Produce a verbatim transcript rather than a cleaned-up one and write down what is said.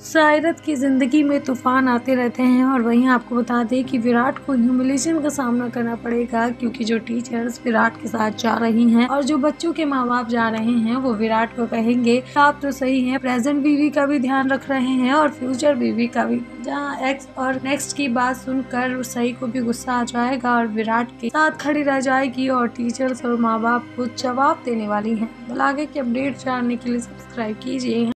सायरत की जिंदगी में तूफान आते रहते हैं और वहीं आपको बता दें कि विराट को ह्यूमिलेशन का सामना करना पड़ेगा, क्योंकि जो टीचर्स विराट के साथ जा रही हैं और जो बच्चों के माँ बाप जा रहे हैं वो विराट को कहेंगे आप तो सही हैं, प्रेजेंट बीवी का भी ध्यान रख रहे हैं और फ्यूचर बीवी का भी। जहाँ एक्स और नेक्स्ट की बात सुनकर सही को भी गुस्सा आ जाएगा और विराट के साथ खड़ी रह जाएगी और टीचर्स और माँ बाप को जवाब देने वाली है। आगे के अपडेट जानने के लिए सब्सक्राइब कीजिए।